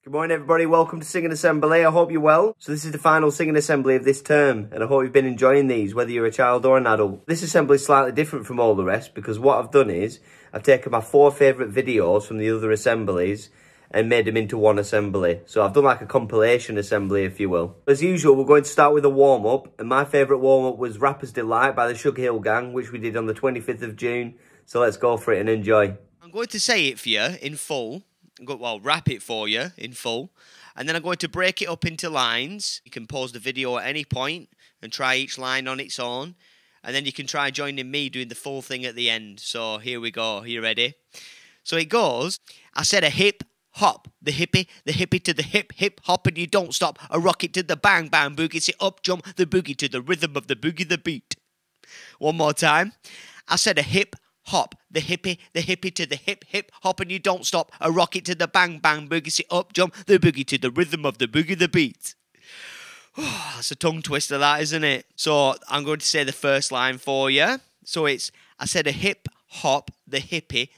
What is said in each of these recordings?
Good morning everybody, welcome to Singing Assembly. I hope you're well. So this is the final Singing Assembly of this term and I hope you've been enjoying these, whether you're a child or an adult. This assembly is slightly different from all the rest because what I've done is I've taken my 4 favourite videos from the other assemblies and made them into one assembly. So I've done like a compilation assembly, if you will. As usual, we're going to start with a warm-up, and my favourite warm-up was Rapper's Delight by the Sugar Hill Gang, which we did on the 25th of June. So let's go for it and enjoy. I'm going to say it for you in full. Well, rap it for you in full. And then I'm going to break it up into lines. You can pause the video at any point and try each line on its own. And then you can try joining me doing the full thing at the end. So here we go. Are you ready? So it goes, I said a hip hop, the hippie to the hip hop, and you don't stop. A rocket to the bang bang boogie, sit up jump the boogie to the rhythm of the boogie the beat. One more time. I said a hip hop, the hippie to the hip hop, and you don't stop. A rocket to the bang bang boogie, sit up jump the boogie to the rhythm of the boogie the beat. That's a tongue twister, that, isn't it? So I'm going to say the first line for you. So it's, I said a hip hop, the hippie.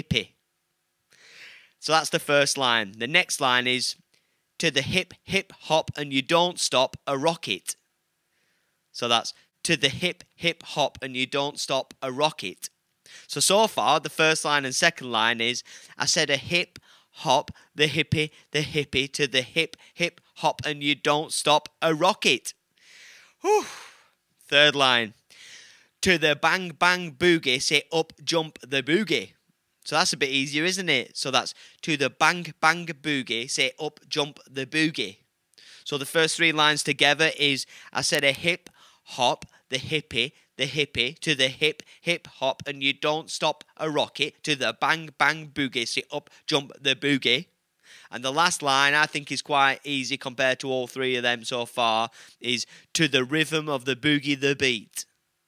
So that's the first line. The next line is, to the hip hop, and you don't stop. A rocket. So that's, to the hip hop, and you don't stop. A rocket. So far, the first line and second line is, I said a hip hop, the hippie to the hip hop, and you don't stop. A rocket. Whew. Third line, to the bang bang boogie, say up jump the boogie. So that's a bit easier, isn't it? So that's, to the bang bang boogie, say up jump the boogie. So the first 3 lines together is, I said a hip hop, the hippie to the hip hop, and you don't stop. A rocket to the bang bang boogie, sit up jump the boogie. And the last line I think is quite easy compared to all 3 of them so far, is to the rhythm of the boogie the beat.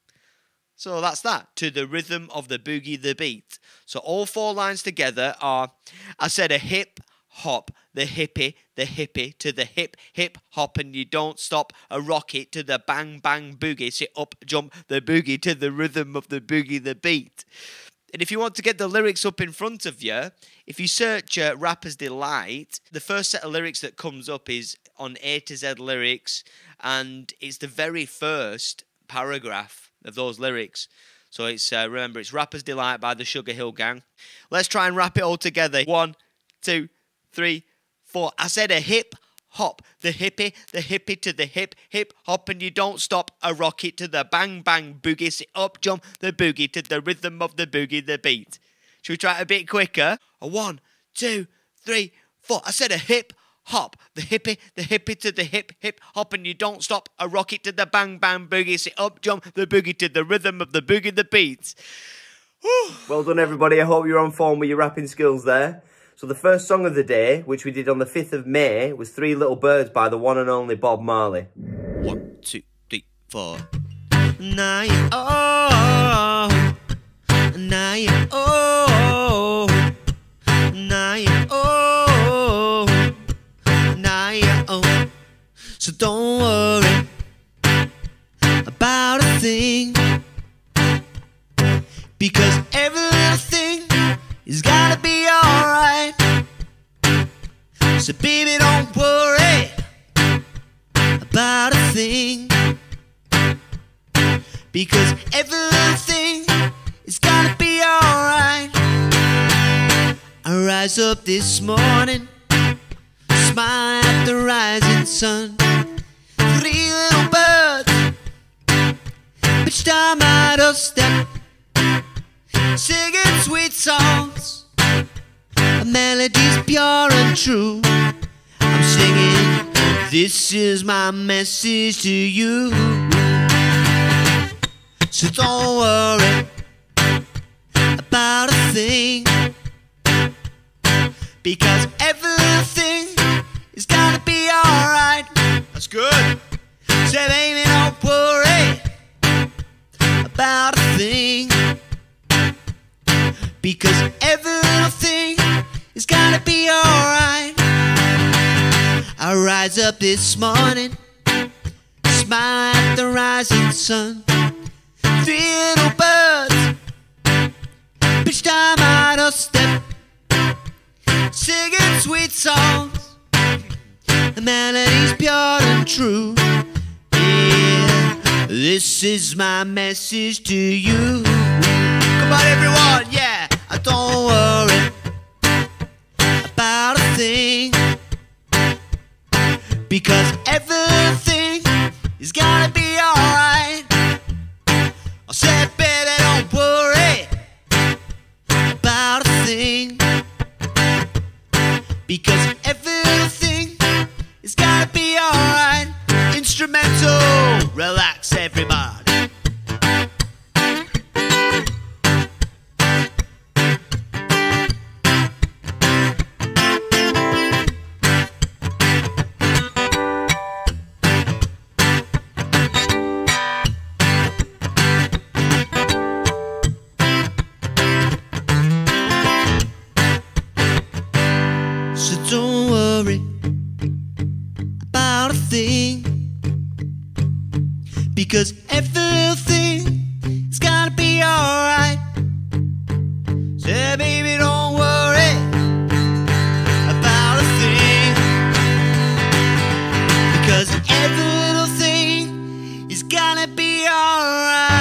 So that's that, to the rhythm of the boogie the beat. So all 4 lines together are, I said a hip hop, the hippie to the hip hop, and you don't stop. A rocket to the bang bang boogie, sit up jump the boogie to the rhythm of the boogie the beat. And if you want to get the lyrics up in front of you, if you search Rapper's Delight, the first set of lyrics that comes up is on A to Z lyrics, and it's the very first paragraph of those lyrics. So it's remember, it's Rapper's Delight by the Sugar Hill Gang. Let's try and rap it all together. 1, 2, 3, 4. I said a hip hop, the hippie to the hip hop, and you don't stop. A rocket to the bang bang boogie, sit up jump the boogie to the rhythm of the boogie the beat. Should we try it a bit quicker? 1, 2, 3, 4. I said a hip hop, the hippie to the hip hop, and you don't stop. A rocket to the bang bang boogie, sit up jump the boogie to the rhythm of the boogie the beat. Whew. Well done everybody, I hope you're on form with your rapping skills there. So the first song of the day, which we did on the 5th of May, was 3 Little Birds by the one and only Bob Marley. 1, 2, 3, 4. Now you oh, now you oh, now you oh, now you oh. So don't worry about a thing, because every little thing is gotta be alright. So baby, don't worry about a thing, because every little thing is gotta be alright. I rise up this morning, smile at the rising sun. 3 little birds pitched on my doorstep, singing sweet songs, a melody's pure and true. I'm singing, this is my message to you. So don't worry about a thing, because every little thing is gonna be alright. That's good. Say baby, don't worry about a thing, because every little thing is gonna be alright. I rise up this morning, smile at the rising sun. 3 little birds pitched on my doorstep, singing sweet songs, The melody's pure and true. Yeah, this is my message to you. Come on everyone, yeah. Don't worry about a thing, because everything is gonna be alright. I said, baby, don't worry about a thing, because everything is gonna be alright. Instrumental, relax everybody. So don't worry about a thing, because everything is gonna be alright. Say, baby, don't worry about a thing, because every little thing is gonna be alright.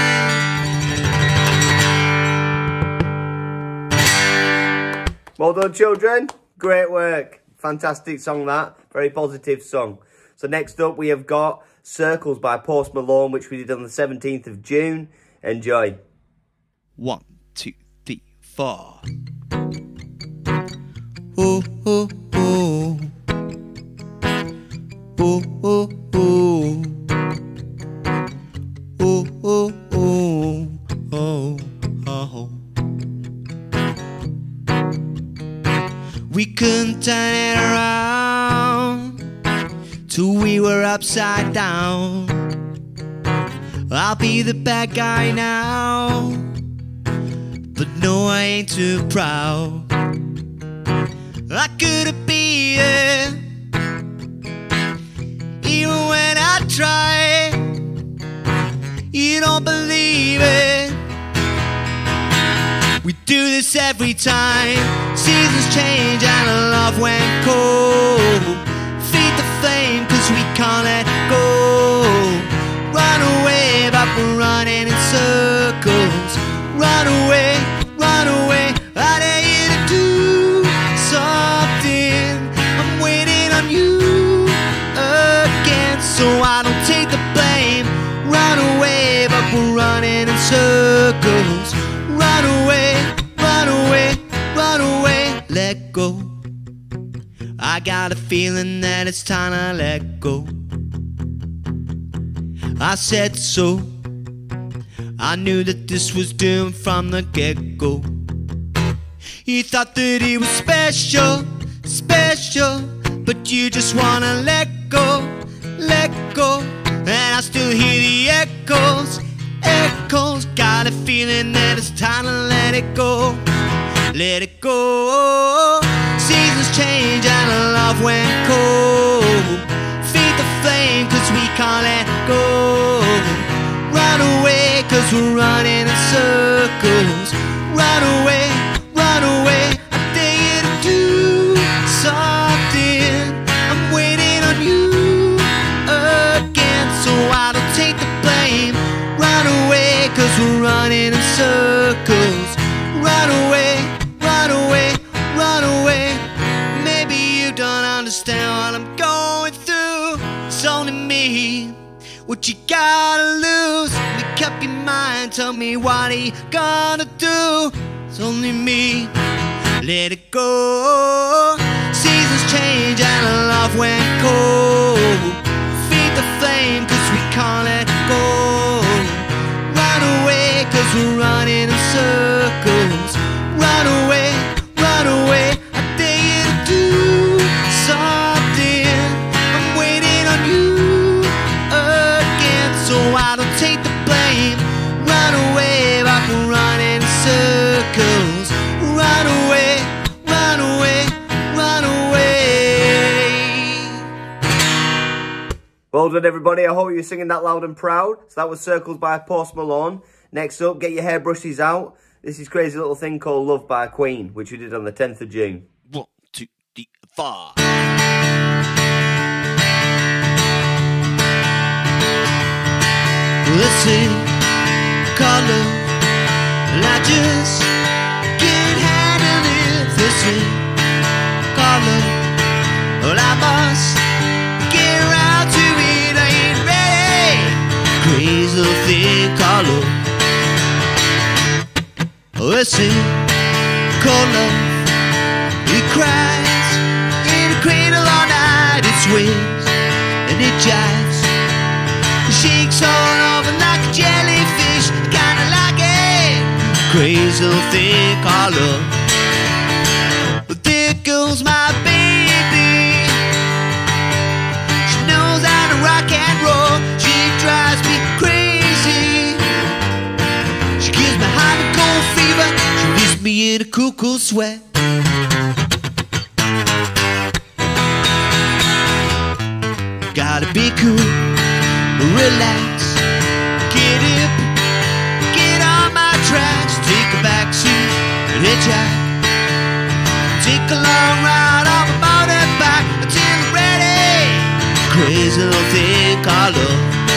Well done, children. Great work. Fantastic song, that. Very positive song. So next up we have got Circles by Post Malone, which we did on the 17th of June. Enjoy. 1, 2, 3, 4. Oh, oh, oh. Oh, oh, oh. Oh, oh, oh. Oh, oh. We couldn't turn it around till we were upside down. I'll be the bad guy now, but no, I ain't too proud. I couldn't be it, even when I try. You don't believe it. We do this every time. Seasons change and our love went cold. Feed the flame cause we can't let go. Run away but we're running in circles. Run away, I dare you to do something. I'm waiting on you again, so I don't take the blame. Run away but we're running in circles. Run away, let go. I got a feeling that it's time to let go. I said so. I knew that this was doomed from the get-go. You thought that he was special, but you just wanna let go. And I still hear the echoes. Got a feeling that it's time to let it go. Let it go. Seasons change and our love went cold. Feed the flame cause we can't let go. Run away cause we're running in circles. Run away, I dare you to do something. I'm waiting on you again, so I don't take the blame. Run away cause we're running in circles. Run away. Maybe you don't understand what I'm going through. It's only me. What you gotta lose? Make up your mind, tell me what are you gonna do? It's only me. Let it go. Seasons change and our love went cold. Feed the flame cause we can't let go. Run away cause we're running in circles. Run away, I dare you to do something. I'm waiting on you again, so I don't take the blame. Run away, but we're running in circles. Run away. Well done, everybody. I hope you're singing that loud and proud. So that was Circles by Post Malone. Next up, get your hairbrushes out. This is Crazy Little Thing called Love by Queen, which we did on the 10th of June. 1, 2, 3, 4. This thing called love, and I just can't handle it. This thing called love, well, I must get around to it. I ain't ready. Crazy little thing called love. This thing called love, it cries in a cradle all night. It sways and it jives, it shakes all over like a jellyfish. Kinda like it. Crazy little thing called love. But there goes my baby. She knows how to rock and roll. She drives me crazy. She gives me hot and cold fever. She leaves me in a cool, cool sweat. Gotta be cool, relax, get hip, get on my tracks, take a backseat and hitchhike, take a long ride on my motorbike until I'm ready. Crazy little thing called love.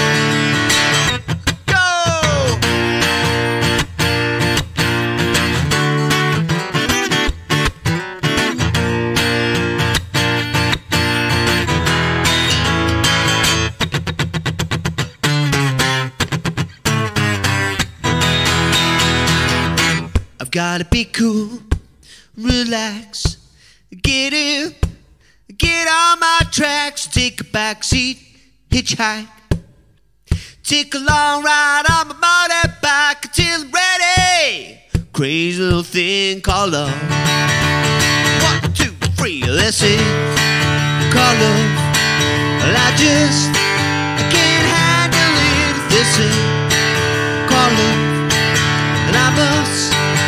Gotta be cool, relax, get up, get on my tracks, take a backseat, hitchhike, take a long ride on my motorbike until I'm ready. Crazy little thing called love. 1, 2, 3, let's see, called love. Well, I just can't handle it. This is called love, and I must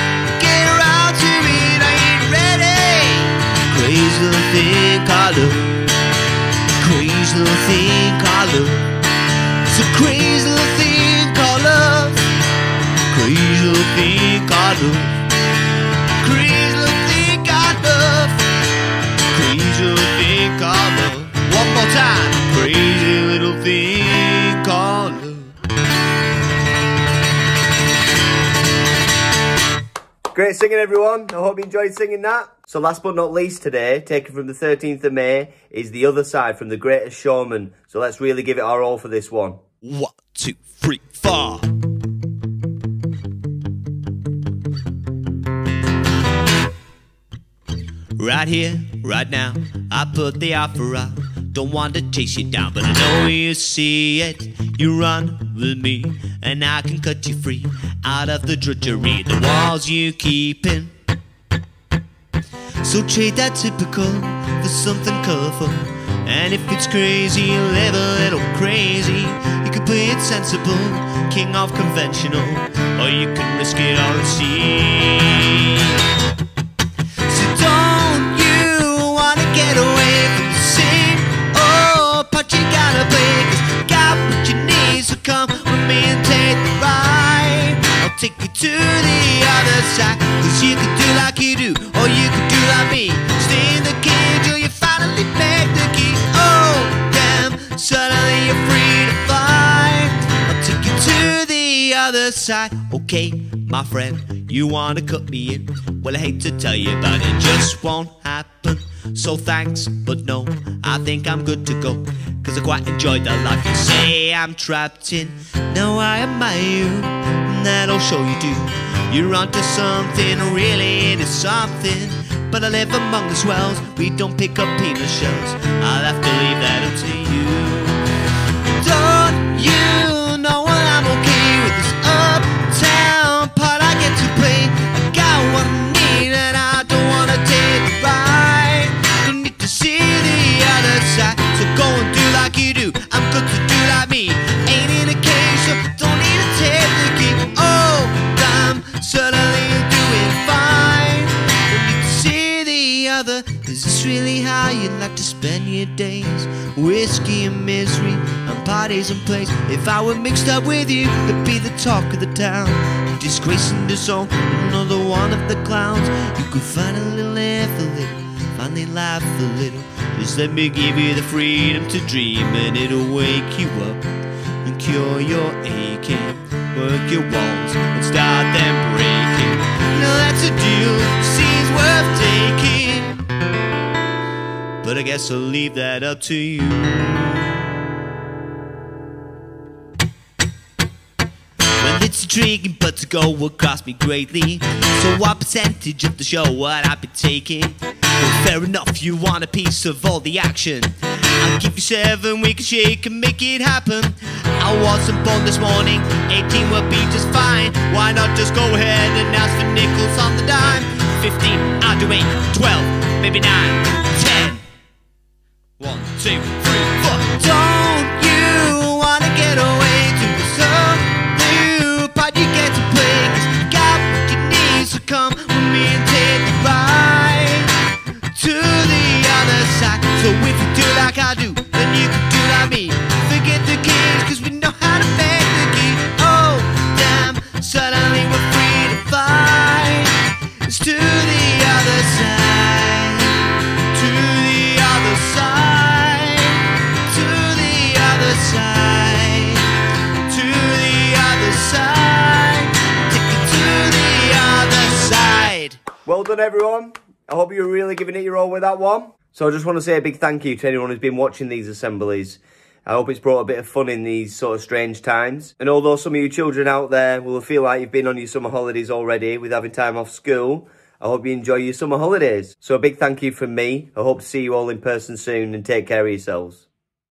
crazy little thing called love. Crazy little thing called love. It's a crazy little thing called love. Crazy little thing called love. Crazy little thing called love. Crazy little thing called love. One more time. Crazy little thing called love. Great singing, everyone. I hope you enjoyed singing that. So last but not least today, taken from the 13th of May, is The Other Side from The Greatest Showman. So let's really give it our all for this one. 1, 2, 3, 4. Right here, right now, I put the offer out. Don't want to chase you down, but I know you see it. You run with me, and I can cut you free out of the drudgery, the walls you keep in. So trade that typical for something colorful. And if it's crazy, live a little crazy. You can play it sensible, king of conventional, or you can risk it all and see. So don't you wanna get away from the same old part you gotta play? 'Cause you got what you need, so come with me and take the ride. I'll take you to the other side. 'Cause you can do like you do, or you can do like me. Stay in the cage till you finally make the key. Oh, damn, suddenly you're free to fly. I'll take you to the other side. Okay, my friend, you wanna cut me in? Well, I hate to tell you, but it just won't happen. So thanks, but no, I think I'm good to go. 'Cause I quite enjoyed the life you say I'm trapped in. Now I admire you, and that'll show you do. You're onto something, really it is something. But I live among the swells, we don't pick up peanut shells. I'll have to leave that up to you. Don't you know when I'm okay with this uptown part I get to play? I got what I need and I don't wanna take the ride. Don't need to see the other side, so go and do like you do. I'm good to do like me. Ain't in a cage, so don't need to take the key. Oh, damn, suddenly you're doing fine. Don't need to see the other. Is this really how you like to spend your days? Whiskey and misery and parties and plays. If I were mixed up with you, it'd be the talk of the town. You're disgracing the song, another one of the clowns. You could finally laugh a little, finally laugh a little. Just let me give you the freedom to dream, and it'll wake you up and cure your aching. Work your walls and start them breaking. Now that's a deal that seems worth taking, but I guess I'll leave that up to you. Well, it's intriguing, but to go will cost me greatly. So what percentage of the show would I be taking? Well, fair enough, you want a piece of all the action. I'll give you 7, we can shake and make it happen. I wasn't born this morning, 18 would be just fine. Why not just go ahead and ask for nickels on the dime? 15, I'll do 8, 12, maybe 9, 10. 1, 2, 3, 4. Don't you wanna get away to some new part you get to play? 'Cause you got what you need, so come with me and take the ride to the other side. So if you do like I do, then you can do like me. Forget the keys, 'cause we know how to make the key. Oh, damn, suddenly we're free to fly. It's to the other side, to the other side, to the other side, to the other side. Take it to the other side. Well done, everyone. I hope you're really giving it your all with that one. So I just want to say a big thank you to anyone who's been watching these assemblies. I hope it's brought a bit of fun in these sort of strange times. And although some of you children out there will feel like you've been on your summer holidays already with having time off school, I hope you enjoy your summer holidays. So a big thank you from me. I hope to see you all in person soon, and take care of yourselves.